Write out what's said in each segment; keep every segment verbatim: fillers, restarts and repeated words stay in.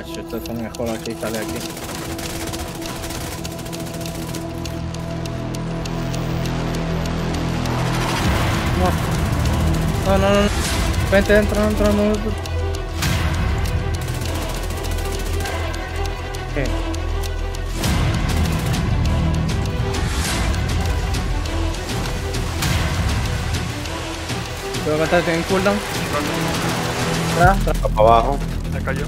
Yo esto está mejor aquí, sale aquí. No. No, no, no. Vente, entra, entra, no. ¿Qué? Tengo que estar en cooldown. Atrás, atrás. Para abajo. Se cayó.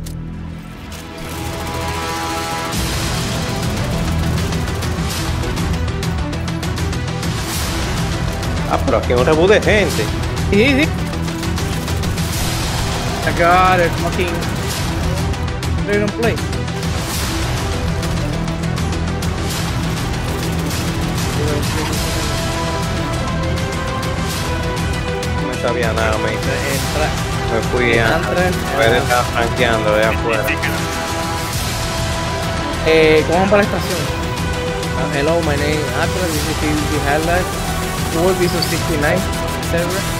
Ah, pero aquí hay un reboot de gente. Sí, sí. I got it, fucking. They don't play. No sabía nada, me, Entra. me fui a... Entra. Me estaba franqueando de afuera. Eh, ¿cómo van para la estación? Uh, hello, my name is Atlas. This is the Highlight. Four Visa sixty-nine server.